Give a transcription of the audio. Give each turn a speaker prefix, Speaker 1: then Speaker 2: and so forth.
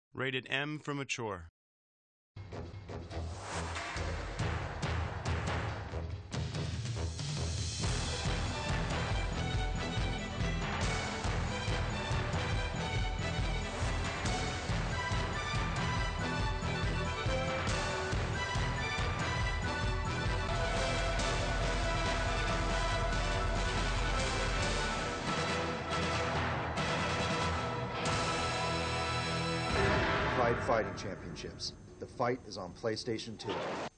Speaker 1: Rated M for mature.
Speaker 2: Pride Fighting Championships. The fight is on PlayStation 2.